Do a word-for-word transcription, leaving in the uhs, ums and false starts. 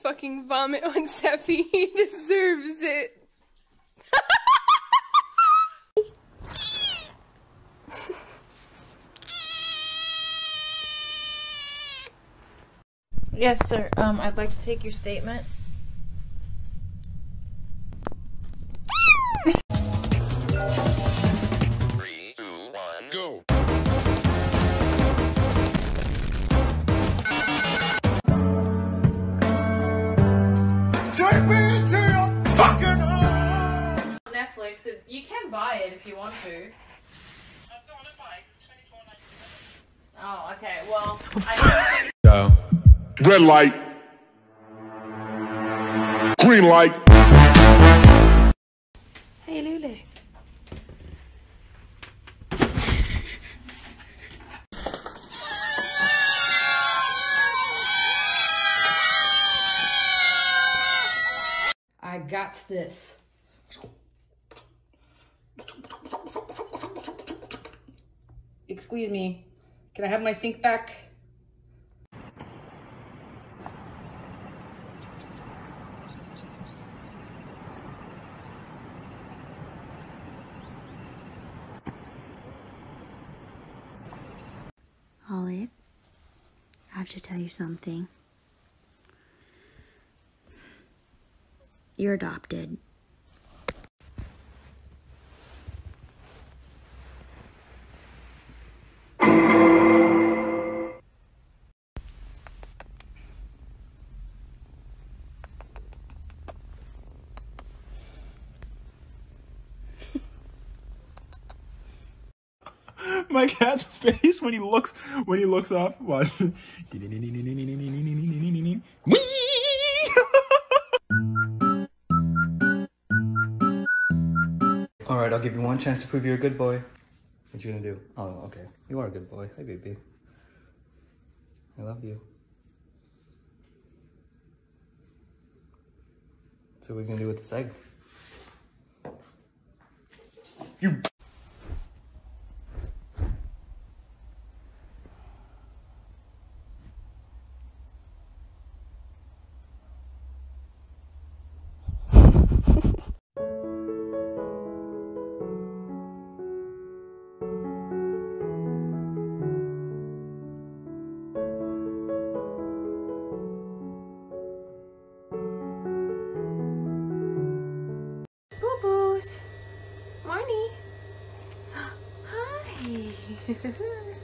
fucking vomit on Sephi. He deserves it. Yes, sir. Um, I'd like to take your statement. Three, two, one, go. Take me into your fucking arms! Netflix. If you can buy it if you want to. I don't want to buy it. It's twenty-four ninety-seven. Oh, okay. Well, I don't think. Go. Red light. Green light. Hey, Lulu. I got this. Excuse me. Can I have my sink back? Olive, I have to tell you something. You're adopted. My cat's face when he looks when he looks up. Watch. All right, I'll give you one chance to prove you're a good boy. What you gonna do? Oh, okay. You are a good boy. Hey, baby. I love you. So what are we gonna do with this egg? You. Boo-boos. Marnie. Hi.